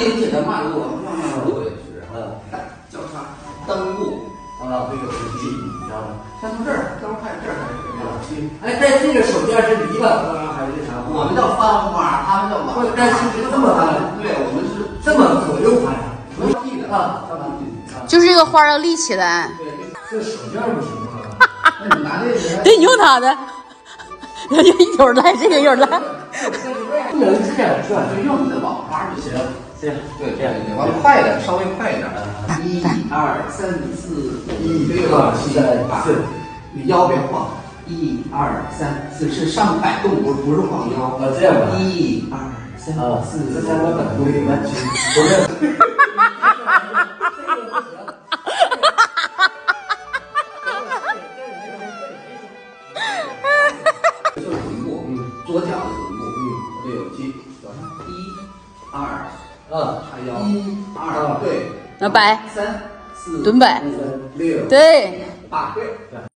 挺起的脉络，慢慢的落下去，然后交叉蹬步啊，这个是第一，知道吗？先从这儿，先看这儿开始。 哎，但这个手绢是篱笆花还是啥花？ 我们叫翻花，他们叫老。 但是这么翻， 对，我们是这么左右翻不是地的啊， 就是这个花要立起来。 对，这手绢不行啊。 那你拿这个。 对，你用它的。人家一会儿来，这个一会儿来。 不能这样转， 就用你的老花就行。 行， 对，这样就行。完了，快点，稍微快一点。1、2、3、4、5、6、7、8。你腰别晃。1、2、3、4，是上摆动，不是晃腰。 这样吧。 1、2、3、4， 这三个摆动里面不是。 就是臀部，左脚的臀部，对，有记，左上1、2，叉腰，1、2，对， 那摆 3、4， 蹲摆 5、6， 对。 8，对。